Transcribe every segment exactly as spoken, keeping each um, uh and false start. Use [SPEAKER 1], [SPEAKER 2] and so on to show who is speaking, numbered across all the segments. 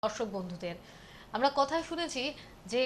[SPEAKER 1] দর্শক বন্ধুদের আমরা কথায় শুনেছি যে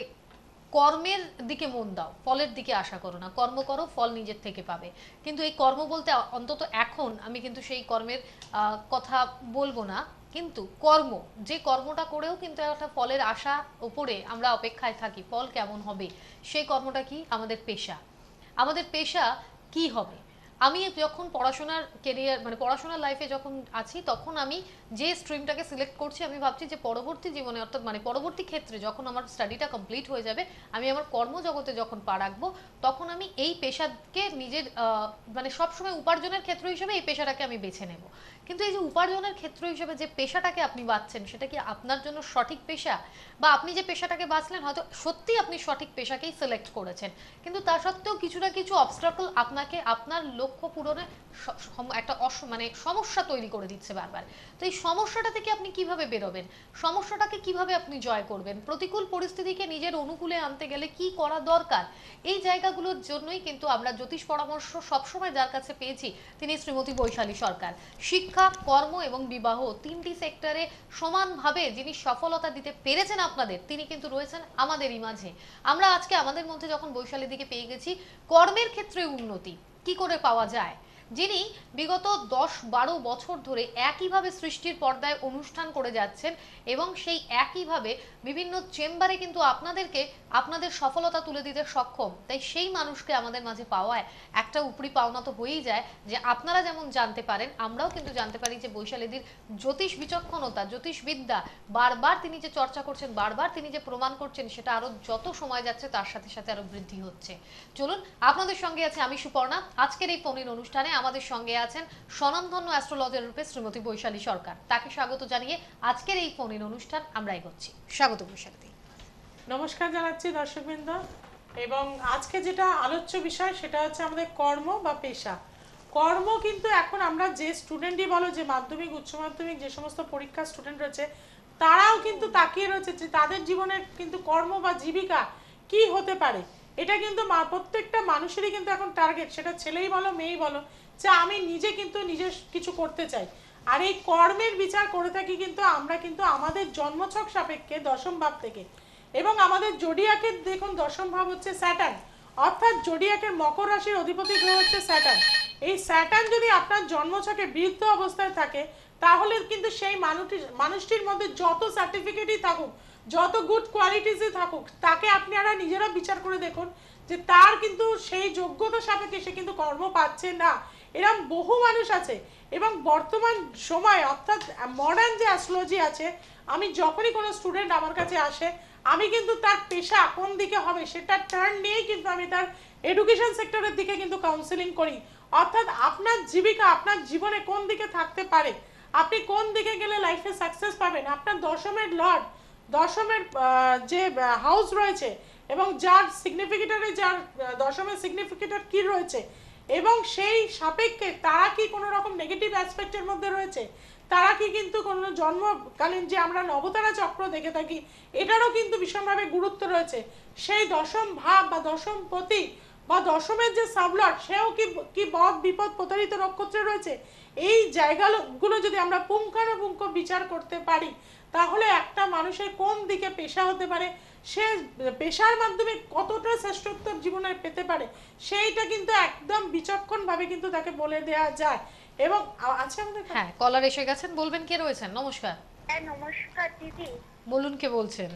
[SPEAKER 1] কর্মের দিকে মন দাও, ফলের দিকে আশা করো না, কর্ম করো, ফল নিজের থেকে পাবে। কিন্তু এই কর্ম বলতে অন্তত এখন আমি কিন্তু সেই কর্মের কথা বলবো না, কিন্তু কর্ম, যে কর্মটা করেও কিন্তু একটা ফলের আশা উপরে আমরা অপেক্ষায় থাকি, ফল কেমন হবে, সেই কর্মটা কি? আমাদের পেশা। আমাদের পেশা কি হবে? আমি যখন পড়াশোনার কেরিয়ার মানে পড়াশোনার লাইফে যখন আছি, তখন আমি যে স্ট্রিমটাকে সিলেক্ট করছি, আমি ভাবছি যে পরবর্তী জীবনে, অর্থাৎ মানে পরবর্তী ক্ষেত্রে যখন আমার স্টাডিটা কমপ্লিট হয়ে যাবে, আমি আমার কর্মজগতে যখন পা রাখবো, তখন আমি এই পেশাকে নিজের মানে সবসময় উপার্জনের ক্ষেত্র হিসেবে এই পেশাটাকে আমি বেছে নেব। কিন্তু এই যে উপার্জনের ক্ষেত্র হিসেবে যে পেশাটাকে আপনি বাছছেন, সেটা কি আপনার জন্য সঠিক পেশা? বা আপনি যে পেশাটাকে বাছলেন, হয়তো সত্যি আপনি সঠিক পেশাকেই সিলেক্ট করেছেন, কিন্তু তা সত্ত্বেও কিছু না কিছু অবস্ট্রাকল আপনাকে আপনার লক্ষ্য পূরণে একটা মানে সমস্যা তৈরি করে দিচ্ছে বারবার। তো এই সমস্যাটা থেকে আপনি কিভাবে বেরোবেন, সমস্যাটাকে কিভাবে আপনি জয় করবেন, প্রতিকূল পরিস্থিতিকে নিজের অনুকূলে আনতে গেলে কি করা দরকার, এই জায়গাগুলোর জন্যই কিন্তু আমরা জ্যোতিষ পরামর্শ সবসময় যার কাছে পেয়েছি, তিনি শ্রীমতী বৈশালী সরকার। শিক্ষা, কর্ম এবং বিবাহ তিনটি সেক্টরে সমানভাবে যিনি সফলতা দিতে পেরেছেন আপনাদের, তিনি কিন্তু রয়েছেন আমাদেরই মাঝে। আমরা আজকে আমাদের মধ্যে যখন বৈশালীর দিকে পেয়ে গেছি, কর্মের ক্ষেত্রে উন্নতি কি করে পাওয়া যায়, যিনি বিগত দশ বারো বছর ধরে একইভাবে সৃষ্টির পর্দায় অনুষ্ঠান করে যাচ্ছেন, এবং সেই একইভাবে বিভিন্ন চেম্বারে কিন্তু আপনাদেরকে আপনাদের সফলতা তুলে দিতে সক্ষম। তাই সেই মানুষকে আমাদের মাঝে পাওয়ায় একটা উপরি পাওনা তো হয়েই যায়, যে আপনারা যেমন জানতে পারেন, আমরাও কিন্তু জানতে পারি যে বৈশালীদির জ্যোতিষ বিচক্ষণতা, জ্যোতিষবিদ্যা বারবার তিনি যে চর্চা করছেন, বারবার তিনি যে প্রমাণ করছেন, সেটা আরো যত সময় যাচ্ছে তার সাথে সাথে আরো বৃদ্ধি হচ্ছে। চলুন, আপনাদের সঙ্গে আছে আমি সুপর্ণা। আজকের এই ফোনের অনুষ্ঠানে আমাদের সঙ্গে আছেন স্বনামধন্য অ্যাস্ট্রোলজার রূপে শ্রীমতী বৈশালী সরকার। তাকে স্বাগত জানিয়ে আজকের এই ফোনের অনুষ্ঠান আমরা এগোচ্ছি। স্বাগত বৈশালী।
[SPEAKER 2] নমস্কার জানাচ্ছি দর্শকবৃন্দ। এবং আজকে যেটা আলোচ্য বিষয় সেটা হচ্ছে আমাদের কর্ম বা পেশা। কর্ম কিন্তু এখন আমরা যে স্টুডেন্টই বলো, যে মাধ্যমিক উচ্চ মাধ্যমিক যে সমস্ত পরীক্ষার স্টুডেন্ট রয়েছে, তারাও কিন্তু তাকিয়ে রয়েছে যে তাদের জীবনের কিন্তু কর্ম বা জীবিকা কি হতে পারে। এটা কিন্তু প্রত্যেকটা মানুষেরই কিন্তু এখন টার্গেট, সেটা ছেলেই বলো মেয়েই বলো, যে আমি নিজে কিন্তু নিজে কিছু করতে চাই। আর এই কর্মের বিচার করে থাকি কিন্তু আমরা কিন্তু আমাদের জন্মছক সাপেক্ষে দশম ভাব থেকে। এবং আমাদের জোডিয়াকের দেখুন দশম ভাব হচ্ছে স্যাটার্ন, অর্থাৎ জোডিয়াকের মকর রাশির অধিপতি গ্রহ হচ্ছে স্যাটার্ন। এই স্যাটার্ন যদি আপনার জন্মছকে বৃদ্ধ অবস্থায় থাকে, তাহলে কিন্তু সেই মানুষটির মানুষটির মধ্যে যত সার্টিফিকেটই থাকুক, যত গুড কোয়ালিটিসই থাকুক, তাকে আপনারা নিজেরা বিচার করে দেখুন যে তার কিন্তু সেই যোগ্যতা সাপেক্ষে সে কিন্তু কর্ম পাচ্ছে না। এরকম বহু মানুষ আছে। এবং বর্তমান সময় অর্থাৎ মডার্ন যে অ্যাস্ট্রোলজি আছে, আমি যখনই কোনো স্টুডেন্ট আমার কাছে আসে, আমি কিন্তু তার পেশা কোন দিকে হবে সেটা টার্ন নিয়েই কিন্তু আমি তার এডুকেশন সেক্টরের দিকে কিন্তু কাউন্সেলিং করি। অর্থাৎ আপনার জীবিকা আপনার জীবনে কোন দিকে থাকতে পারে, আপনি কোন দিকে গেলে লাইফে সাকসেস পাবেন, আপনার দশমের লর্ড, দশমের যে হাউস রয়েছে এবং যার সিগনিফিকেটরে, যার দশমের সিগনিফিকেটর কি রয়েছে, এবং সেই সাপেক্ষে তারা কি কোনো রকম নেগেটিভ অ্যাসপেক্টের মধ্যে রয়েছে, তারা কি কিন্তু কোনো জন্মকালীন যে আমরা নবতারা চক্র দেখে থাকি, এটারও কিন্তু ভীষণভাবে গুরুত্ব রয়েছে। সেই দশম ভাব বা দশম পতি বা দশমের যে সাবলট, সেও কি কি বদ বিপদ প্রতারিত নক্ষত্রে রয়েছে। এই জায়গাগুলো যদি আমরা পুঙ্খানুপুঙ্খ বিচার করতে পারি, তাহলে একটা মানুষের কোন দিকে পেশা হতে পারে, সে পেশার মাধ্যমে কতটা শ্রেষ্ঠত্ব জীবনে পেতে পারে, সেইটা কিন্তু একদম বিচক্ষণভাবে কিন্তু তাকে বলে দেওয়া যায়। এবং আছে আমাদের,
[SPEAKER 1] হ্যাঁ, কলার এসে গেছেন, বলবেন কে রয়েছেন। নমস্কার।
[SPEAKER 3] হ্যাঁ নমস্কার দিদি।
[SPEAKER 1] বলুন কে বলছেন,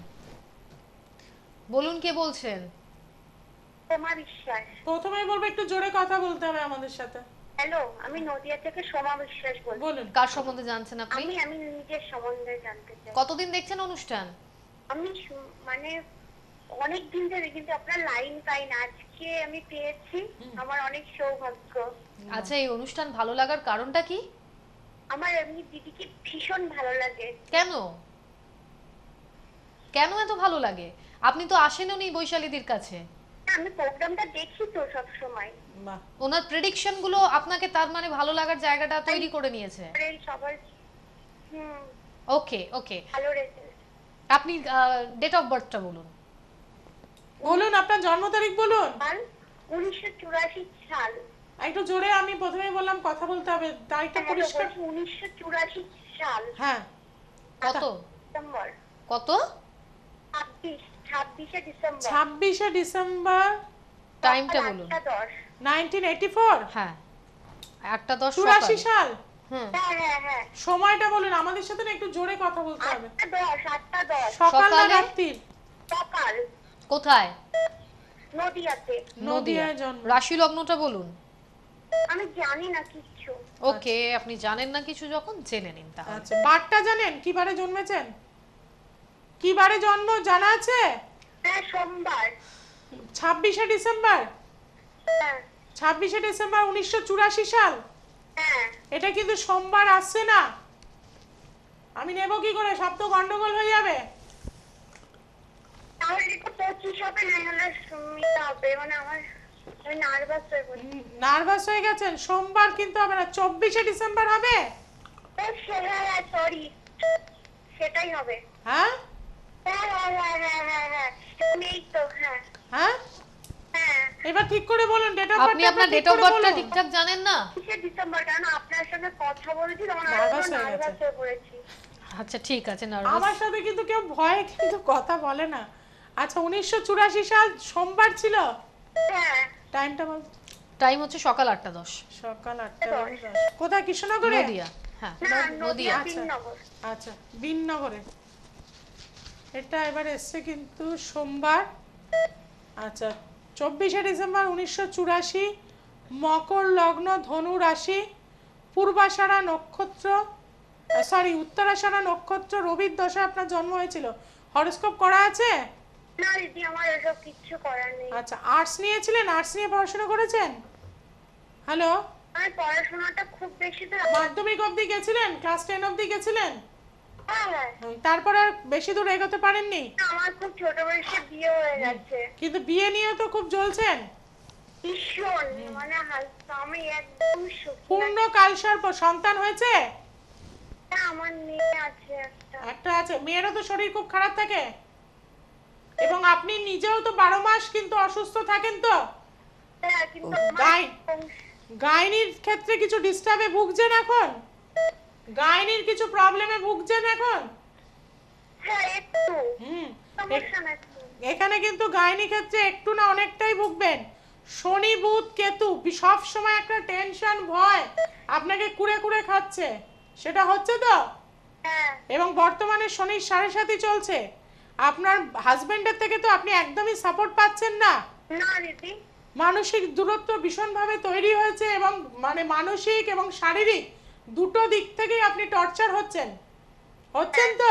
[SPEAKER 1] বলুন কে বলছেন।
[SPEAKER 3] সোমা বিশ্বাস।
[SPEAKER 2] প্রথমেই বলবো একটু জোরে কথা বলতে হবে আমাদের সাথে।
[SPEAKER 3] হ্যালো, আমি নদিয়া থেকে সোমা বিশ্বাস বলছি।
[SPEAKER 1] বলুন, কার সম্বন্ধে জানছেন আপনি?
[SPEAKER 3] আমি আমি নিজের সম্বন্ধে জানতে চাই।
[SPEAKER 1] কতদিন দেখছেন অনুষ্ঠান?
[SPEAKER 3] আমি মানে অনেক দিন ধরে, কিন্তু আপনার লাইন পাই না, আজকে আমি পেয়েছি, আমার অনেক সৌভাগ্য।
[SPEAKER 1] আচ্ছা, এই অনুষ্ঠান ভালো লাগার কারণটা কি?
[SPEAKER 3] আমার এমনি দিদিকে ভীষণ ভালো লাগে।
[SPEAKER 1] কেন কেন এত ভালো লাগে? আপনি তো আসেনও নি বৈশালীদির কাছে।
[SPEAKER 3] আমি প্রোগ্রামটা দেখি তো সব সময়।
[SPEAKER 2] বাহ,
[SPEAKER 1] ওনার প্রেডিকশন গুলো আপনাকে তার মানে ভালো লাগার জায়গাটা তৈরি করে নিয়েছে।
[SPEAKER 3] সবার হুম
[SPEAKER 1] ওকে ওকে,
[SPEAKER 3] ভালো রেজাল্ট।
[SPEAKER 1] আপনি ডেট অফ বার্থটা বলুন।
[SPEAKER 2] বলুন আপনার জন্ম তারিখ বলুন।
[SPEAKER 3] সাল উনিশশো চুরাশি সাল।
[SPEAKER 2] একটু জোরে, আমি প্রথমেই বললাম কথা বলতে হবে, তারিখটা পরিষ্কার।
[SPEAKER 3] উনিশশো চুরাশি সাল।
[SPEAKER 2] হ্যাঁ,
[SPEAKER 1] কত?
[SPEAKER 3] ডিসেম্বর।
[SPEAKER 1] কত?
[SPEAKER 3] ছাব্বিশ ছাব্বিশে ডিসেম্বর।
[SPEAKER 2] ছাব্বিশে ডিসেম্বর
[SPEAKER 1] টাইমটা
[SPEAKER 3] সকাল
[SPEAKER 1] বলুন।
[SPEAKER 3] আটটা দশ।
[SPEAKER 2] নাইনটিন এইটি ফোর,
[SPEAKER 1] হ্যাঁ, একটা দশ
[SPEAKER 2] চুরাশি
[SPEAKER 1] সকাল।
[SPEAKER 2] সাল।
[SPEAKER 1] হুম।
[SPEAKER 3] হ্যাঁ হ্যাঁ হ্যাঁ,
[SPEAKER 2] সময়টা বলুন, আমাদের সাথে না একটু জোরে কথা বলতে হবে।
[SPEAKER 3] আটটা দশ আটটা দশ।
[SPEAKER 2] সকাল না
[SPEAKER 1] সকালে?
[SPEAKER 2] রাত্রি?
[SPEAKER 3] সকাল,
[SPEAKER 1] কোথায়?
[SPEAKER 3] নদিয়াতে।
[SPEAKER 2] নদিয়ায় জন্ম।
[SPEAKER 1] রাশি লগ্নটা বলুন।
[SPEAKER 3] আমি জানি না কিচ্ছু।
[SPEAKER 1] ওকে, আপনি জানেন না কিছু, যখন জেনে নিন তাহলে।
[SPEAKER 2] আচ্ছা, বারটা জানেন? কি বারে জন্মেছেন? কি বারে জন্ম জানা আছে?
[SPEAKER 3] হ্যাঁ, সোমবার।
[SPEAKER 2] ছাব্বিশে ডিসেম্বর।
[SPEAKER 3] হ্যাঁ
[SPEAKER 2] ছাব্বিশে ডিসেম্বর উনিশশো চুরাশি সাল।
[SPEAKER 3] হ্যাঁ,
[SPEAKER 2] এটা কিন্তু সোমবার আসছে না, আমি নেব কি করে? সব তো গন্ডগোল হয়ে যাবে।
[SPEAKER 3] তাহলে তো পঁচিশ হবে, না হলে নিতে হবে। মানে আমার আমি নার্ভাস হয়ে পড়ছি।
[SPEAKER 2] নার্ভাস হয়ে গেছেন? সোমবার কিন্তু হবে না, চব্বিশে ডিসেম্বর হবে।
[SPEAKER 3] ও হ্যাঁ, সরি, সেটাই হবে।
[SPEAKER 2] হ্যাঁ
[SPEAKER 3] হ্যাঁ হ্যাঁ হ্যাঁ হ্যাঁ হ্যাঁ হ্যাঁ, নেই তো। হ্যাঁ
[SPEAKER 2] হ্যাঁ,
[SPEAKER 3] হ্যাঁ,
[SPEAKER 2] এবার ঠিক করে বলুন ডেট অফ
[SPEAKER 1] আপনি আপনার ডেট অফ বার্থটা ঠিকঠাক জানেন না?
[SPEAKER 3] পঁচিশে ডিসেম্বর। কারণ আপনার সঙ্গে কথা বলেছি তখন আমি
[SPEAKER 2] Nervous হয়ে
[SPEAKER 3] নার্ভাস
[SPEAKER 2] গেছে।
[SPEAKER 3] হয়ে পড়েছি।
[SPEAKER 1] আচ্ছা ঠিক আছে,
[SPEAKER 2] আমার
[SPEAKER 1] নার্ভাস।
[SPEAKER 2] সাথে কিন্তু কেউ ভয়ে কিন্তু কথা বলে না। আচ্ছা, উনিশশো চুরাশি সাল সোমবার ছিল।
[SPEAKER 3] হ্যাঁ,
[SPEAKER 2] টাইমটা বল।
[SPEAKER 1] টাইম হচ্ছে সকাল আটটা দশ।
[SPEAKER 2] সকাল আটটা দশ। কোথায়? কৃষ্ণনগরে?
[SPEAKER 1] নদিয়া। হ্যাঁ,
[SPEAKER 3] না,
[SPEAKER 1] নদিয়া।
[SPEAKER 3] নদিয়া
[SPEAKER 2] আচ্ছা।
[SPEAKER 3] বিননগর।
[SPEAKER 2] আচ্ছা, বিননগরে। এটা এবার এসছে কিন্তু সোমবার। আচ্ছা, চব্বিশে ডিসেম্বর উনিশশো চুরাশি, মকর লগ্ন, ধনু রাশি, পূর্বাষাঢ়া নক্ষত্র, সরি উত্তরাষাঢ়া নক্ষত্র, রবির দশা আপনার জন্ম হয়েছিল। হরোস্কোপ করা আছে?
[SPEAKER 3] না দিদি, আমার এসব কিচ্ছু করার নেই।
[SPEAKER 2] আচ্ছা, আর্টস নিয়েছিলেন? আর্টস নিয়ে পড়াশোনা করেছেন? হ্যালো,
[SPEAKER 3] আমার পড়াশোনাটা খুব বেশি তো।
[SPEAKER 2] মাধ্যমিক অবধি গেছিলেন? ক্লাস টেন অবধি গেছিলেন?
[SPEAKER 3] হ্যাঁ হ্যাঁ,
[SPEAKER 2] হুম, তারপর আর বেশি দূর এগোতে পারেননি?
[SPEAKER 3] আমার খুব ছোট বয়সে বিয়ে হয়ে গেছে।
[SPEAKER 2] কিন্তু বিয়ে নিয়ে তো খুব জ্বলছেন।
[SPEAKER 3] ভীষণ, মানে হালকা, আমি একদম সুখী।
[SPEAKER 2] পূর্ণ কালসর্প সন্তান হয়েছে?
[SPEAKER 3] না, আমার মেয়ে আছে একটা।
[SPEAKER 2] একটা আছে। মেয়েরও তো শরীর খুব খারাপ থাকে, এবং আপনি নিজেও তো বারো মাস কিন্তু অসুস্থ থাকেন তো।
[SPEAKER 3] হ্যাঁ, কিন্তু
[SPEAKER 2] গাই
[SPEAKER 3] আমার
[SPEAKER 2] গাইনির ক্ষেত্রে কিছু ডিস্টার্বে ভুগছেন এখন? গাইনির কিছু প্রবলেমে ভুগছেন এখন?
[SPEAKER 3] হ্যাঁ একটু
[SPEAKER 2] হুম,
[SPEAKER 3] সমস্যা না একটু।
[SPEAKER 2] এখানে কিন্তু গাইনি ক্ষেত্রে একটু না অনেকটাই ভুগবেন। শনি বুধ কেতু সব সময় একটা টেনশন ভয় আপনাকে কুড়ে কুড়ে খাচ্ছে, সেটা হচ্ছে তো।
[SPEAKER 3] হ্যাঁ
[SPEAKER 2] এবং বর্তমানে শনির সাড়ে সাতই চলছে। আপনার হাজবেন্ডের থেকে তো আপনি একদমই সাপোর্ট পাচ্ছেন না।
[SPEAKER 3] না দিদি,
[SPEAKER 2] মানসিক দূরত্ব ভীষণভাবে তৈরি হয়েছে, এবং মানে মানসিক এবং শারীরিক দুটো দিক থেকেই আপনি টর্চার হচ্ছেন। হচ্ছেন তো?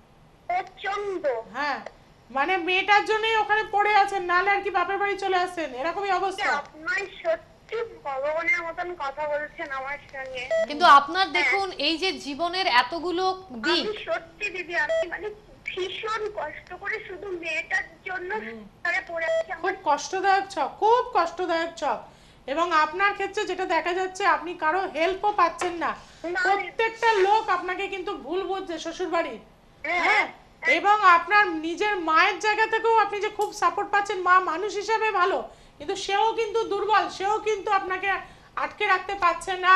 [SPEAKER 3] প্রচন্ড।
[SPEAKER 2] হ্যাঁ, মানে মেয়েটার জন্যই ওখানে পড়ে আছেন, নাহলে আর কি বাপের বাড়ি চলে আসছেন, এরকমই অবস্থা।
[SPEAKER 3] আপনার সত্যি ভগবানের মতন কথা বলছেন আমার সঙ্গে।
[SPEAKER 1] কিন্তু আপনার দেখুন, এই যে জীবনের এতগুলো দিক,
[SPEAKER 3] আমি সত্যি দিদি, আমি মানে ভীষণ কষ্ট করে শুধু মেয়েটার জন্য তারা পড়ে আছে। আমার
[SPEAKER 2] খুব কষ্টদায়ক ছক, খুব কষ্টদায়ক ছক। এবং আপনার ক্ষেত্রে যেটা দেখা যাচ্ছে, আপনি কারো হেল্পও পাচ্ছেন না।
[SPEAKER 3] না।
[SPEAKER 2] প্রত্যেকটা লোক আপনাকে কিন্তু ভুল বুঝছে শ্বশুর বাড়ির।
[SPEAKER 3] হ্যাঁ,
[SPEAKER 2] হ্যাঁ, এবং আপনার নিজের মায়ের জায়গা থেকেও আপনি যে খুব সাপোর্ট পাচ্ছেন, মা মানুষ হিসাবে ভালো, কিন্তু সেও কিন্তু দুর্বল, সেও কিন্তু আপনাকে আটকে রাখতে পারছে না।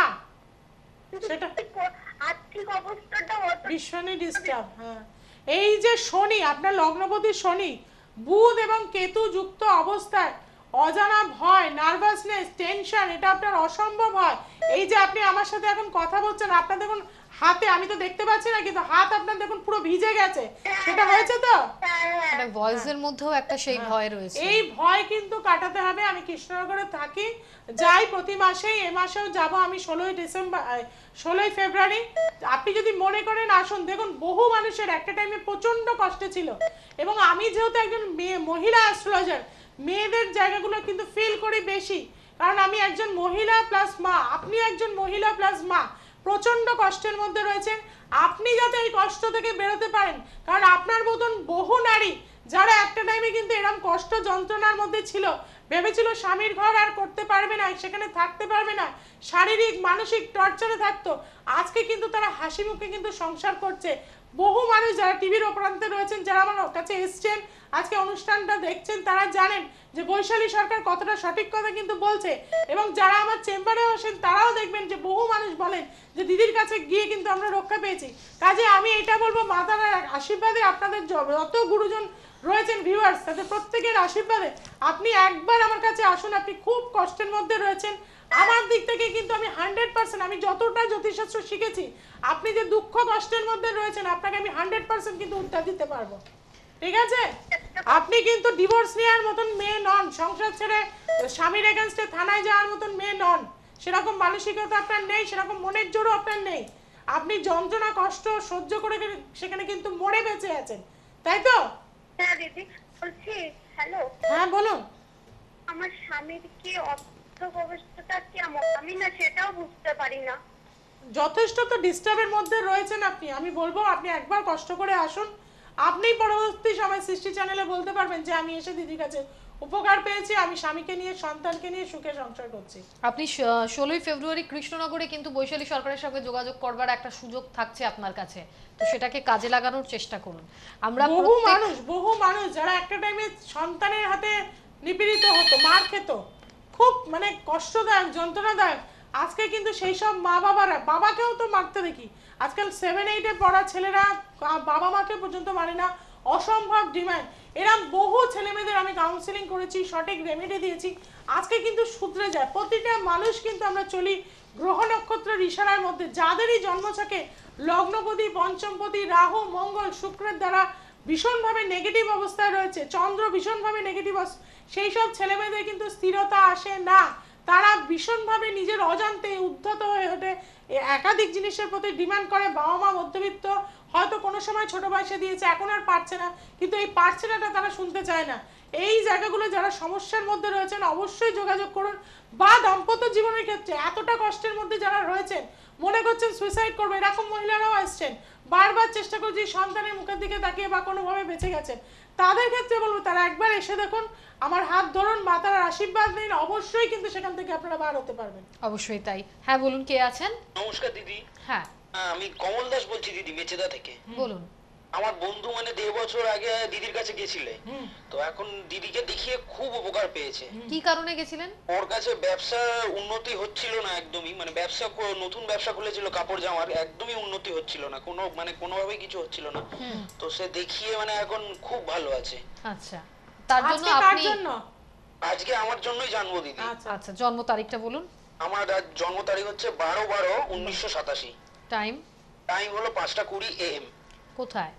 [SPEAKER 2] সেটা
[SPEAKER 3] আর্থিক অবস্থাটা অত
[SPEAKER 2] ভীষণই ডিস্টার্ব। হ্যাঁ, এই যে শনি, আপনার লগ্নপতি শনি, বুধ এবং কেতু যুক্ত অবস্থায় অজানা ভয়, নার্ভাসনেস, টেনশন, এটা আপনার অসম্ভব হয়। এই যে আপনি আমার সাথে এখন কথা বলছেন, আপনার দেখুন হাতে, আমি তো দেখতে পাচ্ছি না, কিন্তু হাত আপনার দেখুন পুরো ভিজে গেছে, সেটা হয়েছে তো?
[SPEAKER 3] হ্যাঁ,
[SPEAKER 1] ভয়েসের মধ্যেও একটা সেই ভয় রয়েছে।
[SPEAKER 2] এই ভয় কিন্তু কাটাতে হবে। আমি কৃষ্ণনগরে থাকি, যাই প্রতি মাসেই, এ মাসেও যাব আমি ষোলোই ডিসেম্বর, ষোলোই ফেব্রুয়ারি। আপনি যদি মনে করেন আসুন, দেখুন বহু মানুষের একটা টাইমে প্রচন্ড কষ্টে ছিল, এবং আমি যেহেতু একজন মেয়ে মহিলা অ্যাস্ট্রোলজার, মেয়েদের জায়গাগুলো কিন্তু ফিল করি বেশি, কারণ আমি একজন মহিলা প্লাস মা, আপনি একজন মহিলা প্লাস মা, প্রচন্ড কষ্টের মধ্যে রয়েছেন। আপনি যাতে এই কষ্ট থেকে বেরোতে পারেন, কারণ আপনার মতন বহু নারী যারা একটা টাইমে কিন্তু এরকম কষ্ট যন্ত্রণার মধ্যে ছিল, ভেবেছিল স্বামীর ঘর আর করতে পারবে না, সেখানে থাকতে পারবে না, শারীরিক মানসিক টর্চারে থাকতো, আজকে কিন্তু তারা হাসি মুখে কিন্তু সংসার করছে। বহু মানুষ যারা টিভির ওপরান্তে রয়েছেন, যারা আমার কাছে এসছেন, আজকে অনুষ্ঠানটা দেখছেন তারা জানেন যে বৈশালী সরকার কতটা সঠিক কথা কিন্তু বলছে, এবং যারা আমার চেম্বারে আসেন তারাও দেখবেন যে বহু মানুষ বলেন যে দিদির কাছে গিয়ে কিন্তু আমরা রক্ষা পেয়েছি। কাজে আমি এটা বলবো, মাতার আশীর্বাদে আপনাদের যত গুরুজন রয়েছেন ভিউয়ার্স, তাদের প্রত্যেকের আশীর্বাদে আপনি একবার আমার কাছে আসুন। আপনি খুব কষ্টের মধ্যে রয়েছেন, আমার দিক থেকে কিন্তু আমি হান্ড্রেড পার্সেন্ট, আমি যতটা জ্যোতিষশাস্ত্র শিখেছি, আপনি যে দুঃখ কষ্টের মধ্যে রয়েছেন আপনাকে আমি হান্ড্রেড পার্সেন্ট কিন্তু উত্তর দিতে পারবো। ঠিক আছে? আপনি কিন্তু ডিভোর্স নেওয়ার মতন মেয়ে নন, সংসার ছেড়ে স্বামীর এগেনস্টে থানায় যাওয়ার মতন মেয়ে নন, সেরকম মানসিকতা আপনার নেই, সেরকম মনের জোরও আপনার নেই। আপনি যন্ত্রণা কষ্ট সহ্য করে সেখানে কিন্তু মরে বেঁচে আছেন, তাই তো?
[SPEAKER 3] হ্যাঁ দিদি বলছি, হ্যালো।
[SPEAKER 2] হ্যাঁ বলুন।
[SPEAKER 3] আমার স্বামীর কি অর্থ অবস্থাটা কেমন আমি না সেটাও বুঝতে পারি না।
[SPEAKER 2] যথেষ্ট তো ডিস্টার্বের মধ্যে রয়েছেন আপনি। আমি বলবো আপনি একবার কষ্ট করে আসুন, আপনি পরবর্তী সময় সৃষ্টি চ্যানেলে বলতে পারবেন যে আমি এসে দিদির কাছে উপকার পেয়েছি, আমি স্বামীকে নিয়ে সন্তানকে নিয়ে সুখে সংসার করছি।
[SPEAKER 1] আপনি ষোলোই ফেব্রুয়ারি কৃষ্ণনগরে কিন্তু বৈশালী সরকারের সঙ্গে যোগাযোগ করবার একটা সুযোগ থাকছে আপনার কাছে, তো সেটাকে কাজে লাগানোর চেষ্টা করুন। আমরা
[SPEAKER 2] বহু মানুষ বহু মানুষ যারা একটা টাইমে সন্তানের হাতে নিপীড়িত হতো, মার খেত, খুব মানে কষ্টদায়ক যন্ত্রণাদায়ক, আজকে কিন্তু সেই সব মা বাবারা, বাবাকেও তো মারতে দেখি আজকাল, সেভেন এইটে পড়া ছেলেরা বাবা মাকে পর্যন্ত মানে না, অসম্ভব ডিমান্ড। এরকম বহু ছেলে মেয়েদের আমি কাউন্সিলিং করেছি, সঠিক রেমেডি দিয়েছি, আজকে কিন্তু শুধরে যায়। প্রতিটা মানুষ কিন্তু আমরা চলি গ্রহ নক্ষত্রের ইশারার মধ্যে, যাদেরই জন্মছকে লগ্নপতি পঞ্চমপতি রাহু মঙ্গল শুক্রের দ্বারা ভীষণভাবে নেগেটিভ অবস্থায় রয়েছে, চন্দ্র ভীষণভাবে নেগেটিভ, সেই সব ছেলে মেয়েদের কিন্তু স্থিরতা আসে না, তারা ভীষণভাবে নিজের অজান্তে উদ্ধত হয়ে ওঠে, একাধিক জিনিসের প্রতি ডিমান্ড করে। বাবা মা মধ্যবিত্ত, হয়তো কোনো সময় ছোট বয়সে দিয়েছে, এখন আর পারছে না, কিন্তু এই পারছে নাটা তারা শুনতে চায় না। এই জায়গাগুলো যারা সমস্যার মধ্যে রয়েছেন অবশ্যই যোগাযোগ করুন। বা দাম্পত্য জীবনের ক্ষেত্রে এতটা কষ্টের মধ্যে যারা রয়েছেন, মনে করছেন সুইসাইড করবে, এরকম মহিলারাও আসছেন, বারবার চেষ্টা করছি সন্তানের মুখের দিকে তাকিয়ে বা কোনোভাবে বেঁচে গেছেন, তাদের ক্ষেত্রে বলবো তারা একবার এসে দেখুন, আমার হাত ধরুন, মাতার আশীর্বাদ নিন, অবশ্যই কিন্তু সেখান থেকে আপনারা বার হতে পারবেন।
[SPEAKER 1] অবশ্যই তাই। হ্যাঁ বলুন, কে আছেন?
[SPEAKER 4] নমস্কার দিদি।
[SPEAKER 1] হ্যাঁ
[SPEAKER 4] আমি কমল দাস বলছি দিদি, মেচেদা থেকে।
[SPEAKER 1] বলুন।
[SPEAKER 4] আমার বন্ধু মানে দেড় বছর আগে দিদির কাছে গেছিলে, তো এখন দিদিকে দেখিয়ে খুব উপকার পেয়েছে।
[SPEAKER 1] কি কারণে গেছিলেন?
[SPEAKER 4] ওর কাছে ব্যবসার উন্নতি হচ্ছিল না একদমই, মানে ব্যবসা ক- নতুন ব্যবসা খুলেছিল কাপড় জামার, একদমই উন্নতি হচ্ছিল না, কোনো মানে কোনোভাবে কিছু হচ্ছিল না। তো সে দেখিয়ে মানে এখন খুব ভালো আছে।
[SPEAKER 1] আচ্ছা, তার জন্য
[SPEAKER 2] আজকে কার
[SPEAKER 1] আপনি
[SPEAKER 2] জন্য?
[SPEAKER 4] আজকে আমার জন্যই জানবো দিদি।
[SPEAKER 2] আচ্ছা
[SPEAKER 1] আচ্ছা, জন্ম তারিখটা বলুন।
[SPEAKER 4] আমার আজ জন্ম তারিখ হচ্ছে বারো বারো উনিশশো সাতাশি।
[SPEAKER 1] টাইম?
[SPEAKER 4] টাইম হলো পাঁচটা কুড়ি এ এম।
[SPEAKER 1] কোথায়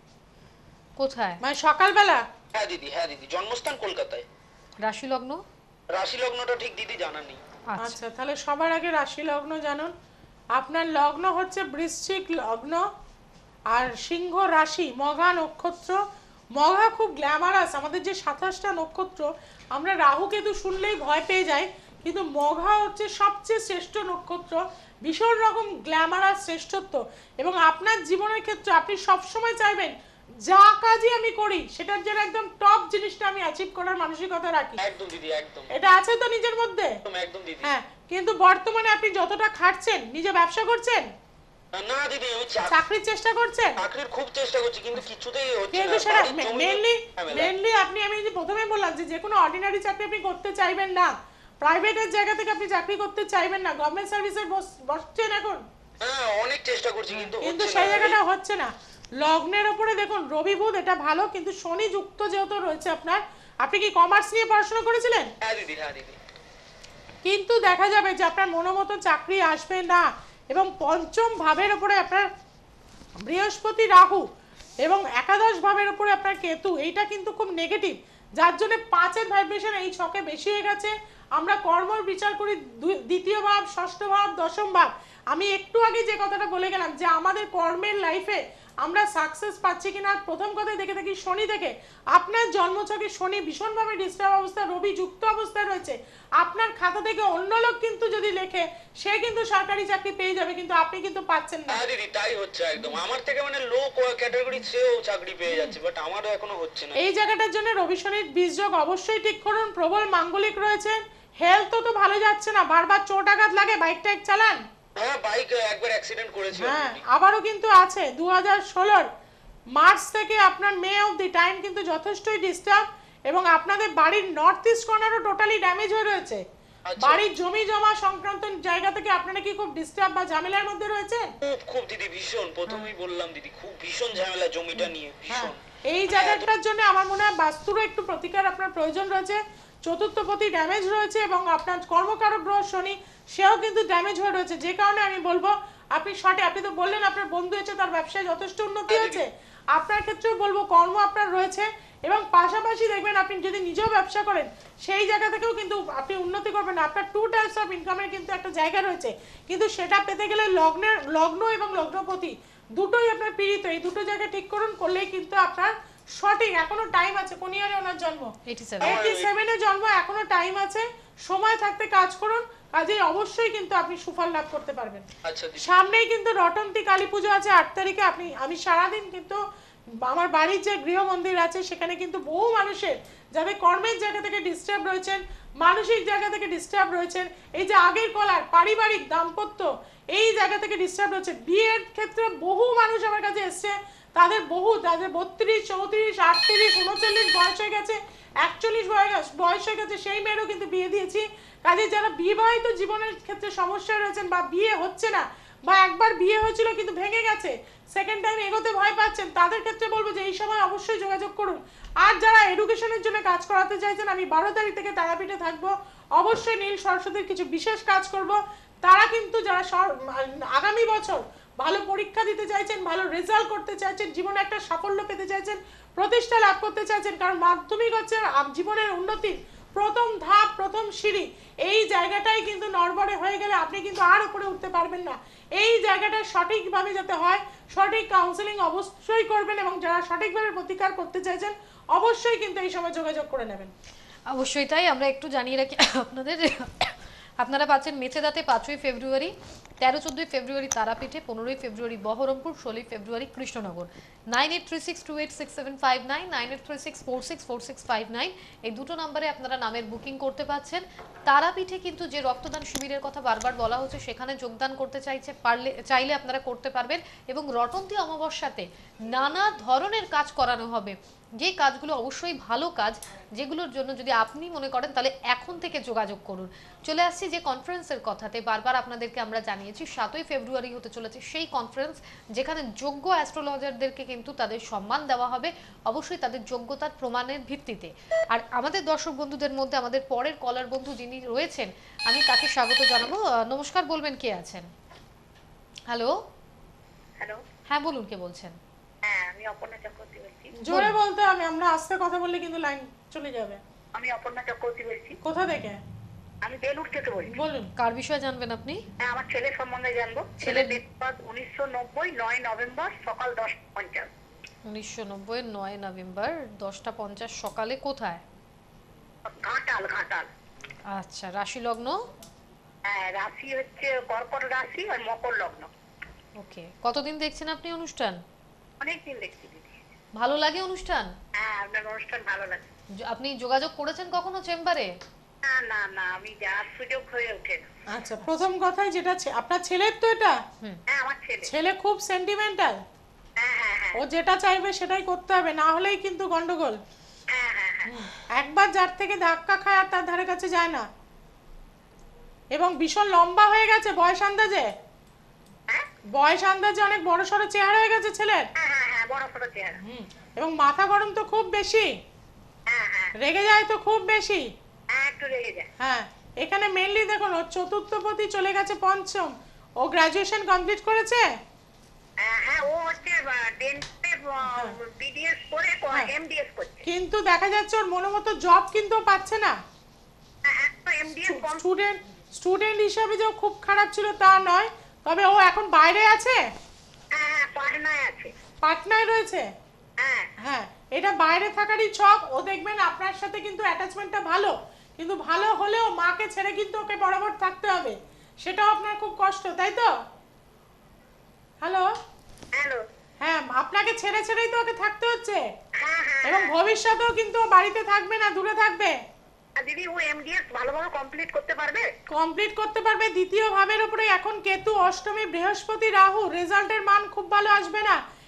[SPEAKER 1] কোথায়?
[SPEAKER 2] মানে সকালবেলা?
[SPEAKER 4] হ্যাঁ দিদি, হ্যাঁ দিদি, জন্মস্থান কলকাতায়।
[SPEAKER 1] রাশি লগ্ন?
[SPEAKER 4] রাশি লগ্নটা ঠিক দিদি জানা নেই।
[SPEAKER 1] আচ্ছা,
[SPEAKER 2] আচ্ছা, তাহলে সবার আগে রাশি লগ্ন জানুন। আপনার লগ্ন হচ্ছে বৃশ্চিক লগ্ন, আর সিংহ রাশি, মঘা নক্ষত্র। মঘা খুব গ্ল্যামারাস, আমাদের যে সাতাশটা নক্ষত্র আমরা রাহু কেতু শুনলেই ভয় পেয়ে যাই, কিন্তু মঘা হচ্ছে সবচেয়ে শ্রেষ্ঠ নক্ষত্র, ভীষণ রকম গ্ল্যামারাস শ্রেষ্ঠত্ব। এবং আপনার জীবনের ক্ষেত্রে আপনি সবসময় চাইবেন যা কাজই আমি করি সেটার যেন একদম টপ জিনিসটা আমি অ্যাচিভ করার মানসিকতা রাখি।
[SPEAKER 4] একদম দিদি, একদম
[SPEAKER 2] এটা আছে তো নিজের মধ্যে?
[SPEAKER 4] একদম একদম দিদি।
[SPEAKER 2] হ্যাঁ, কিন্তু বর্তমানে আপনি যতটা খাটছেন, নিজে ব্যবসা করছেন,
[SPEAKER 4] না দিদি, আমি চাক-
[SPEAKER 2] চাকরির চেষ্টা করছেন,
[SPEAKER 4] চাকরির খুব চেষ্টা করছি কিন্তু কিছুতেই হচ্ছে
[SPEAKER 2] কিন্তু
[SPEAKER 4] না।
[SPEAKER 2] সেটা
[SPEAKER 4] বাড়ির জমি
[SPEAKER 2] মেনলি
[SPEAKER 4] ঝামেলা।
[SPEAKER 2] মেনলি আপনি, আমি যে প্রথমে বললাম যে যে কোনো অর্ডিনারি চাকরি আপনি করতে চাইবেন না, প্রাইভেটের জায়গা থেকে আপনি চাকরি করতে চাইবেন না, গভর্নমেন্ট সার্ভিসে বসছেন এখন,
[SPEAKER 4] হ্যাঁ অনেক চেষ্টা করছি কিন্তু
[SPEAKER 2] কিন্তু
[SPEAKER 4] হচ্ছে
[SPEAKER 2] সেই
[SPEAKER 4] না।
[SPEAKER 2] জায়গাটা হচ্ছে না। লগ্নের ওপরে দেখুন রবি বুধ, এটা ভালো, কিন্তু শনি যুক্ত যেহেতু রয়েছে আপনার, আপনি কি কমার্স নিয়ে পড়াশোনা করেছিলেন?
[SPEAKER 4] হ্যাঁ দিদি, হ্যাঁ দিদি।
[SPEAKER 2] কিন্তু দেখা যাবে যে আপনার মনোমতো চাকরি আসবে না, এবং পঞ্চম ভাবের উপরে আপনার বৃহস্পতি রাহু এবং একাদশ ভাবের উপরে আপনার কেতু, এইটা কিন্তু খুব নেগেটিভ, যার জন্য পাঁচের ভাইব্রেশন এই ছকে বেশি হয়ে গেছে। আমরা কর্মর বিচার করি দুই- দ্বিতীয় ভাব, ষষ্ঠ ভাব, দশম ভাব। আমি একটু আগে যে কথাটা বলে গেলাম যে আমাদের কর্মের লাইফে আমরা সাকসেস পাচ্ছি কিনা, প্রথম কথাই দেখে থাকি শনি থেকে। আপনার জন্মছকে শনি ভীষণভাবে ডিস্টার্ব অবস্থায়, রবি যুক্ত অবস্থায় রয়েছে, আপনার খাতা থেকে অন্য লোক কিন্তু যদি লেখে সে কিন্তু সরকারি চাকরি পেয়ে যাবে, কিন্তু আপনি কিন্তু পাচ্ছেন না।
[SPEAKER 4] হ্যাঁ দিদি, তাই হচ্ছে একদম। আমার থেকে মানে লো ক্যাটাগরি সেও চাকরি পেয়ে যাচ্ছে, বাট আমারও এখনো হচ্ছে না।
[SPEAKER 2] এই জায়গাটার জন্য রবি শনির বীজযোগ অবশ্যই ঠিক করুন। প্রবল মাঙ্গলিক রয়েছে, হেলথ তো ভালো যাচ্ছে না, বারবার চোট আঘাত লাগে, বাইক টাইক চালান।
[SPEAKER 4] হ্যাঁ, বাইক একবার অ্যাক্সিডেন্ট করেছি
[SPEAKER 2] হ্যাঁ,
[SPEAKER 4] already।
[SPEAKER 2] আবারও কিন্তু আছে দু হাজার ষোলোর মার্চ থেকে আপনার মে অবধি টাইম কিন্তু যথেষ্টই ডিস্টার্ব, এবং আপনাদের বাড়ির নর্থ ইস্ট কর্নারও টোটালি ড্যামেজ হয়ে রয়েছে।
[SPEAKER 4] আচ্ছা।
[SPEAKER 2] বাড়ির জমি জমা সংক্রান্ত জায়গা থেকে আপনারা কি খুব ডিস্টার্ব বা ঝামেলার মধ্যে রয়েছেন?
[SPEAKER 4] খুব খুব দিদি ভীষণ, প্রথমেই বললাম দিদি খুব ভীষণ ঝামেলা জমিটা নিয়ে,
[SPEAKER 2] হ্যাঁ,
[SPEAKER 4] ভীষণ।
[SPEAKER 2] এই জায়গাটার জন্য আমার মনে হয় বাস্তুরও একটু প্রতিকার আপনার প্রয়োজন রয়েছে। চতুর্থপতি ড্যামেজ রয়েছে এবং আপনার কর্মকারক গ্রহ শনি সেও কিন্তু ড্যামেজ হয়ে রয়েছে, যে কারণে আমি বলবো আপনি শর্টে, আপনি তো বললেন আপনার বন্ধু হয়েছে, তার ব্যবসায় যথেষ্ট উন্নতি হয়েছে, আপনার ক্ষেত্রেও বলবো কর্ম আপনার রয়েছে, এবং পাশাপাশি দেখবেন আপনি যদি নিজেও ব্যবসা করেন সেই জায়গা থেকেও কিন্তু আপনি উন্নতি করবেন। আপনার টু টাইপস অফ ইনকামের কিন্তু একটা জায়গা রয়েছে, কিন্তু সেটা পেতে গেলে লগ্নের লগ্ন এবং লগ্নপতি দুটোই আপনার পীড়িত, এই দুটো জায়গা ঠিক করুন, করলেই কিন্তু আপনার সঠিক। এখনো টাইম আছে, কোন ইয়ারে ওনার জন্ম?
[SPEAKER 1] eighty-seven
[SPEAKER 2] এইটি সেভেনে জন্ম, এখনো টাইম আছে, সময় থাকতে কাজ করুন, কাজেই অবশ্যই কিন্তু আপনি সুফল লাভ করতে পারবেন।
[SPEAKER 4] আচ্ছা দিদি।
[SPEAKER 2] সামনেই কিন্তু রটন্তী কালী পুজো আছে আট তারিখে। আপনি আমি সারাদিন কিন্তু আমার বাড়ির যে গৃহ মন্দির আছে সেখানে কিন্তু বহু মানুষের যাদের কর্মের জায়গা থেকে ডিস্টার্ব রয়েছেন, মানসিক জায়গা থেকে ডিস্টার্ব রয়েছেন, এই যে আগের কলার পারিবারিক দাম্পত্য এই জায়গা থেকে ডিস্টার্ব রয়েছে, বিয়ের ক্ষেত্রে বহু মানুষ আমার কাছে এসছে, তাদের বহু তাদের বত্রিশ চৌত্রিশ আটত্রিশ উনচল্লিশ বয়স হয়ে গেছে, একচল্লিশ বয়স বয়স হয়ে গেছে, সেই মেয়েরও কিন্তু বিয়ে দিয়েছি। কাজে যারা বিবাহিত জীবনের ক্ষেত্রে সমস্যা রয়েছেন বা বিয়ে হচ্ছে না, বা একবার বিয়ে হয়েছিল কিন্তু ভেঙে গেছে, সেকেন্ড টাইম এগোতে ভয় পাচ্ছেন, তাদের ক্ষেত্রে বলবো যে এই সময় অবশ্যই যোগাযোগ করুন। আর যারা এডুকেশনের জন্য কাজ করাতে চাইছেন, আমি বারো তারিখ থেকে তারাপীঠে থাকবো, অবশ্যই নীল সরস্বতীর কিছু বিশেষ কাজ করব। তারা কিন্তু যারা আগামী বছর ভালো পরীক্ষা দিতে চাইছেন, ভালো রেজাল্ট করতে চাইছেন, জীবনে একটা সাফল্য পেতে চাইছেন, প্রতিষ্ঠা লাভ করতে চাইছেন, কারণ মাধ্যমিক হচ্ছে জীবনের উন্নতির প্রথম ধাপ, প্রথম সিঁড়ি, এই জায়গাটাই কিন্তু নড়বড়ে হয়ে গেলে আপনি কিন্তু আর উপরে উঠতে পারবেন না। এই জায়গাটা সঠিকভাবে যাতে হয়, সঠিক কাউন্সেলিং অবশ্যই করবেন, এবং যারা সঠিকভাবে প্রতিকার করতে চাইছেন অবশ্যই কিন্তু এই সময় যোগাযোগ করে নেবেন।
[SPEAKER 1] অবশ্যই তাই। আমরা একটু জানিয়ে রাখি আপনাদের, আপনারা পাচ্ছেন মেচেদাতে পাঁচই ফেব্রুয়ারি, তেরো চোদ্দোই ফেব্রুয়ারি তারাপীঠে, পনেরোই ফেব্রুয়ারি বহরমপুর, ষোলোই ফেব্রুয়ারি Krishnanagar. Nine eight three six two eight six seven five nine nine eight three six four six four six five nine এই দুটো নম্বরে আপনারা নামের বুকিং করতে পারছেন। তারাপীঠে কিন্তু যে রক্তদান শিবিরের কথা বারবার বলা হচ্ছে, সেখানে যোগদান করতে চাইছে পারলে চাইলে আপনারা করতে পারবেন, এবং রটন্তী অমাবস্যাতে নানা ধরনের কাজ করানো হবে, যে কাজগুলো অবশ্যই ভালো কাজ, যেগুলোর জন্য যদি আপনি মনে করেন তাহলে এখন থেকে যোগাযোগ করুন। চলে আসছি যে কনফারেন্সের কথাতে, বারবার আপনাদেরকে আমরা জানিয়েছি সাতই ফেব্রুয়ারি হতে চলেছে সেই কনফারেন্স, যেখানে যোগ্য অ্যাস্ট্রোলজারদেরকে কিন্তু তাদের সম্মান দেওয়া হবে, অবশ্যই তাদের যোগ্যতার প্রমাণের ভিত্তিতে। আর আমাদের দর্শক বন্ধুদের মধ্যে আমাদের পরের কলার বন্ধু যিনি রয়েছেন, আমি তাকে স্বাগত জানাবো। নমস্কার, বলবেন কে আছেন? হ্যালো
[SPEAKER 3] হ্যালো,
[SPEAKER 1] হ্যাঁ বলুন, কে বলছেন?
[SPEAKER 3] হ্যাঁ আমি অপর্ণা চক্রবর্তী বলছি।
[SPEAKER 2] জোরে বলতে হবে, আমরা আস্তে কথা বললে কিন্তু লাইন চলে যাবে।
[SPEAKER 3] আমি অপর্ণা চক্রবর্তী বলছি।
[SPEAKER 2] কোথা থেকে?
[SPEAKER 3] আমি বেলুড় থেকে বলছি।
[SPEAKER 2] বলুন।
[SPEAKER 1] কার বিষয়ে জানবেন আপনি?
[SPEAKER 3] হ্যাঁ, আমার ছেলের সম্বন্ধে জানবো। ছেলের ডেট বার্থ উনিশশো নব্বই নয় নভেম্বর সকাল দশটা পঞ্চাশ।
[SPEAKER 1] উনিশশো নব্বই নয় নভেম্বর দশটা পঞ্চাশ সকালে কোথায়?
[SPEAKER 3] ঘাটাল ঘাটাল।
[SPEAKER 1] আচ্ছা, রাশি লগ্ন?
[SPEAKER 3] হ্যাঁ, রাশি হচ্ছে কর্কট রাশি আর মকর লগ্ন।
[SPEAKER 1] ওকে, কতদিন দেখছেন আপনি অনুষ্ঠান?
[SPEAKER 3] অনেকদিন দেখছি দিদি।
[SPEAKER 1] ভালো লাগে অনুষ্ঠান?
[SPEAKER 3] হ্যাঁ, আপনার অনুষ্ঠান ভালো লাগে।
[SPEAKER 1] য- আপনি যোগাযোগ করেছেন কখনো চেম্বারে?
[SPEAKER 3] না না না, আমি যাওয়ার সুযোগ হয়ে ওঠে না।
[SPEAKER 2] আচ্ছা, প্রথম কথাই যেটা ছে- আপনার ছেলের তো এটা
[SPEAKER 3] হ্যাঁ, আমার ছেলে।
[SPEAKER 2] ছেলে খুব সেন্টিমেন্টাল,
[SPEAKER 3] হ্যাঁ হ্যাঁ হ্যাঁ
[SPEAKER 2] ও যেটা চাইবে সেটাই করতে হবে, না হলেই কিন্তু গন্ডগোল।
[SPEAKER 3] হ্যাঁ হ্যাঁ হ্যাঁ।
[SPEAKER 2] একবার যার থেকে ধাক্কা খায় আর তার ধারে কাছে যায় না, এবং ভীষণ লম্বা হয়ে গেছে বয়স আন্দাজে,
[SPEAKER 3] হ্যাঁ
[SPEAKER 2] বয়স আন্দাজে অনেক বড় সড়ো চেহারা হয়ে গেছে ছেলের,
[SPEAKER 3] হ্যাঁ হ্যাঁ হ্যাঁ, বড় ছোট চেহারা।
[SPEAKER 2] এবং মাথা গরম তো খুব বেশি,
[SPEAKER 3] হ্যাঁ হ্যাঁ
[SPEAKER 2] রেগে যায় তো খুব বেশি।
[SPEAKER 3] হ্যাঁ, একটু রেগে যায়।
[SPEAKER 2] হ্যাঁ, এখানে মেইনলি দেখুন ওর চতুর্থপতি চলে গেছে পঞ্চম, ও গ্রাজুয়েশন কমপ্লিট করেছে।
[SPEAKER 3] হ্যাঁ হ্যাঁ, ও হচ্ছে ডেন্টে বিডিএস করে এমডিএস করছে।
[SPEAKER 2] কিন্তু দেখা যাচ্ছে ওর মনে মতো জব কিন্তু ও পাচ্ছে না।
[SPEAKER 3] হ্যাঁ, একটা এমডিএস কম।
[SPEAKER 2] স্টুডেন্ট স্টুডেন্ট হিসাবে যে ও খুব খারাপ ছিল তা নয়, তবে ও এখন বাইরে আছে,
[SPEAKER 3] হ্যাঁ হ্যাঁ, পাটনায় আছে।
[SPEAKER 2] পাটনায় রয়েছে।
[SPEAKER 3] হ্যাঁ
[SPEAKER 2] হ্যাঁ, এটা বাইরে থাকারই ছক। ও দেখবেন আপনার সাথে কিন্তু অ্যাটাচমেন্টটা ভালো, কিন্তু ভালো হলেও মাকে ছেড়ে কিন্তু ওকে বরাবর থাকতে হবে, সেটাও আপনার খুব কষ্ট, তাই তো? Hello,
[SPEAKER 3] hello.
[SPEAKER 2] হ্যাঁ, আপনাকে ছেড়ে ছেড়েই তো ওকে থাকতে হচ্ছে,
[SPEAKER 3] হ্যাঁ হ্যাঁ
[SPEAKER 2] এবং ভবিষ্যতেও কিন্তু ও বাড়িতে থাকবে না, দূরে থাকবে।
[SPEAKER 3] আর দিদি, ও এমডিএস ভালোভাবে কমপ্লিট করতে পারবে?
[SPEAKER 2] কমপ্লিট করতে পারবে। দ্বিতীয় ভাবের উপরে এখন কেতু, অষ্টমী বৃহস্পতি রাহু, রেজাল্টের মান খুব ভালো আসবে না,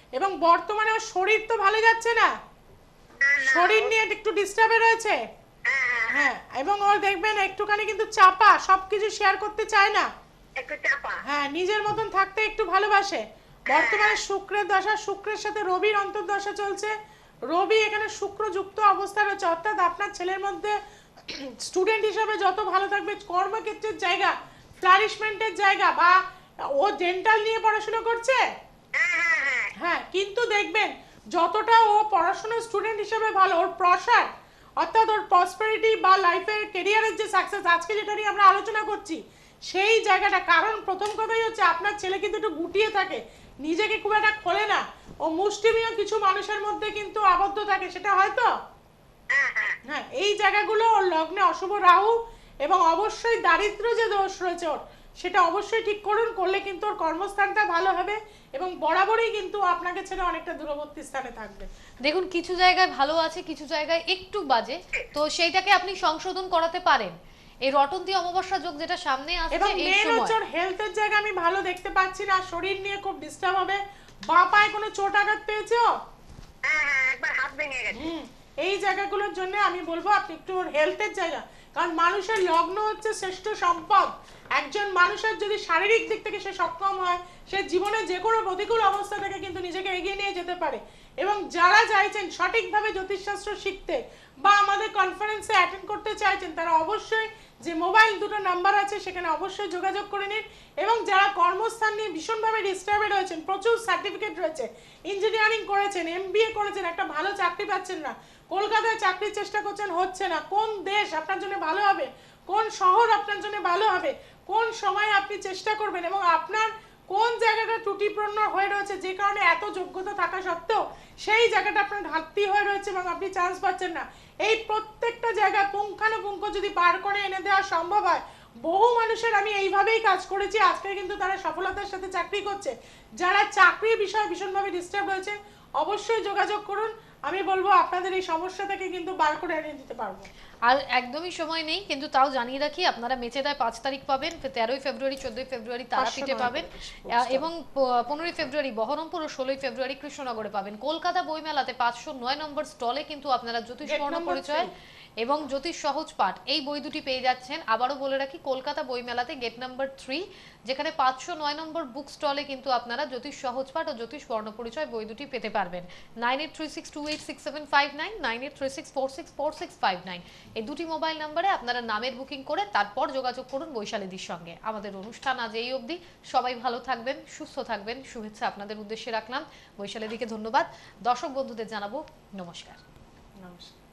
[SPEAKER 2] এবং বর্তমানে ওর শরীর তো ভালো যাচ্ছে না,
[SPEAKER 3] না, না,
[SPEAKER 2] শরীর
[SPEAKER 3] ও-
[SPEAKER 2] নিয়ে একটু ডিস্টার্বে রয়েছে।
[SPEAKER 3] হ্যাঁ, হ্যাঁ,
[SPEAKER 2] হ্যাঁ, এবং ওর দেখবেন একটুখানি কিন্তু চাপা, সবকিছু শেয়ার করতে চায় না।
[SPEAKER 3] একটু চাপা।
[SPEAKER 2] হ্যাঁ, নিজের মতন থাকতে একটু ভালোবাসে। বর্তমানে শুক্রের দশা, শুক্রের সাথে রবির অন্তর্দশা চলছে। রবি এখানে শুক্র যুক্ত অবস্থা রয়েছে, অর্থাৎ আপনার ছেলের মধ্যে স্টুডেন্ট হিসাবে যত ভালো থাকবে, কর্মক্ষেত্রের জায়গা, ফ্লারিশমেন্টের জায়গা, বা ও ডেন্টাল নিয়ে পড়াশোনা করছে।
[SPEAKER 3] হ্যাঁ, হ্যাঁ, হ্যাঁ,
[SPEAKER 2] হ্যাঁ, কিন্তু দেখবেন যতটা ও পড়াশোনার স্টুডেন্ট হিসেবে ভালো, ওর প্রসার অর্থাৎ ওর প্রসপেরিটি বা লাইফের কেরিয়ারের যে সাকসেস আজকে যেটা নিয়ে আমরা আলোচনা করছি, সেই জায়গাটা, কারণ প্রথম কথাই হচ্ছে আপনার ছেলে কিন্তু একটু গুটিয়ে থাকে, নিজেকে খুব একটা খোলে না, ও মুষ্টিমেয় কিছু মানুষের মধ্যে কিন্তু আবদ্ধ থাকে, সেটা হয়তো
[SPEAKER 3] হ্যাঁ, হ্যাঁ,
[SPEAKER 2] হ্যাঁ এই জায়গাগুলো ওর লগ্নে অশুভ রাহু, এবং অবশ্যই দারিদ্র যে দোষ রয়েছে ওর, সেটা অবশ্যই ঠিক করুন, করলে কিন্তু ওর কর্মস্থানটা ভালো হবে এবং বরাবরই কিন্তু আপনাকে ছেড়ে অনেকটা দূরবর্তী স্থানে থাকবে।
[SPEAKER 1] দেখুন কিছু জায়গায় ভালো আছে, কিছু জায়গায় একটু বাজে, তো সেইটাকে আপনি সংশোধন করাতে পারেন। এই রটন্তী অমাবস্যা যোগ যেটা সামনে
[SPEAKER 2] এবং
[SPEAKER 1] আসছে এই
[SPEAKER 2] মেন হচ্ছে
[SPEAKER 1] সময়,
[SPEAKER 2] ওর হেলথের জায়গা আমি ভালো দেখতে পাচ্ছি না, শরীর নিয়ে খুব ডিস্টার্ব হবে। বা পায়ে কোনো চোট আঘাত পেয়েছো?
[SPEAKER 3] হ্যাঁ, হ্যাঁ, একবার হাত ভেঙে গেছে।
[SPEAKER 2] হুম, এই জায়গাগুলোর জন্য আমি বলবো আপনি একটু ওর হেলথের জায়গা, কারণ মানুষের লগ্ন হচ্ছে শ্রেষ্ঠ সম্পদ। একজন মানুষের যদি শারীরিক দিক থেকে সে সক্ষম হয়, সে জীবনে যে কোনো প্রতিকূল অবস্থা থেকে কিন্তু নিজেকে এগিয়ে নিয়ে যেতে পারে। এবং যারা চাইছেন সঠিকভাবে জ্যোতিষশাস্ত্র শিখতে বা আমাদের কনফারেন্সে অ্যাটেন্ড করতে চাইছেন, তারা অবশ্যই যে মোবাইল দুটো নাম্বার আছে সেখানে অবশ্যই যোগাযোগ করে নিন। এবং যারা কর্মস্থান নিয়ে ভীষণভাবে ডিস্টার্বে রয়েছেন, প্রচুর সার্টিফিকেট রয়েছে, ইঞ্জিনিয়ারিং করেছেন, এমবিএ করেছেন, একটা ভালো চাকরি পাচ্ছেন না, কলকাতায় চাকরির চেষ্টা করছেন, হচ্ছে না, কোন দেশ আপনার জন্য ভালো হবে, কোন শহর আপনার জন্য ভালো হবে, কোন সময় আপনি চেষ্টা করবেন, এবং আপনার কোন জায়গাটা ত্রুটিপূর্ণ হয়ে রয়েছে যে কারণে এত যোগ্যতা থাকা সত্ত্বেও সেই জায়গাটা আপনার ঘাটতি হয়ে রয়েছে এবং আপনি চান্স পাচ্ছেন না, এই প্রত্যেকটা জায়গা পুঙ্খানুপুঙ্খ যদি বার করে এনে দেওয়া সম্ভব হয়, বহু মানুষের আমি এইভাবেই কাজ করেছি, আজকে কিন্তু তারা সফলতার সাথে চাকরি করছে। যারা চাকরির বিষয়ে ভীষণভাবে ডিস্টার্ব হয়েছে অবশ্যই যোগাযোগ করুন, আমি বলবো আপনাদের এই সমস্যা থেকে কিন্তু বার করে এনে দিতে পারবো।
[SPEAKER 1] আর একদমই সময় নেই, কিন্তু তাও জানিয়ে রাখি আপনারা মেচেদায় পাঁচ তারিখ পাবেন, তেরোই ফেব্রুয়ারি চোদ্দই ফেব্রুয়ারি তারাপীঠে
[SPEAKER 2] পাঁচশো
[SPEAKER 1] পাবেন,
[SPEAKER 2] নয়
[SPEAKER 1] আহ, এবং পনেরোই ফেব্রুয়ারি বহরমপুর ও ষোলোই ফেব্রুয়ারি কৃষ্ণনগরে পাবেন। কলকাতা বইমেলাতে পাঁচশো নয় নম্বর স্টলে কিন্তু আপনারা জ্যোতিষ
[SPEAKER 2] Gate
[SPEAKER 1] বর্ণ
[SPEAKER 2] number
[SPEAKER 1] পরিচয়
[SPEAKER 2] three।
[SPEAKER 1] এবং জ্যোতিষ সহজ পাঠ এই বই দুটি পেয়ে যাচ্ছেন। আবারও বলে রাখি, কলকাতা বইমেলাতে গেট নাম্বার থ্রি, যেখানে পাঁচশো নয় নম্বর বুক স্টলে কিন্তু আপনারা জ্যোতিষ সহজ পাঠ ও জ্যোতিষ বর্ণ পরিচয় বই দুটি পেতে পারবেন। Nine eight three six two eight six seven five nine, nine eight three six four six four six five nine, এই দুটি মোবাইল নাম্বারে আপনারা নামের বুকিং করে তারপর যোগাযোগ করুন বৈশালীদির সঙ্গে। আমাদের অনুষ্ঠান আজ এই অবধি, সবাই ভালো থাকবেন, সুস্থ থাকবেন, শুভেচ্ছা আপনাদের উদ্দেশ্যে রাখলাম। বৈশালীদিকে ধন্যবাদ, দর্শক বন্ধুদের জানাবো নমস্কার।
[SPEAKER 2] নমস্কার।